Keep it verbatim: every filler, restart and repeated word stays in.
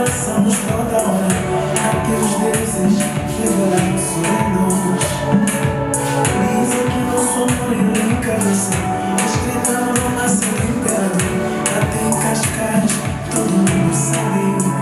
passamos toda hora. Aqueles deuses revelados serenos dizem que nosso amor é reencarnação escrita no romance ligado. Até em Cascais todo mundo sabe.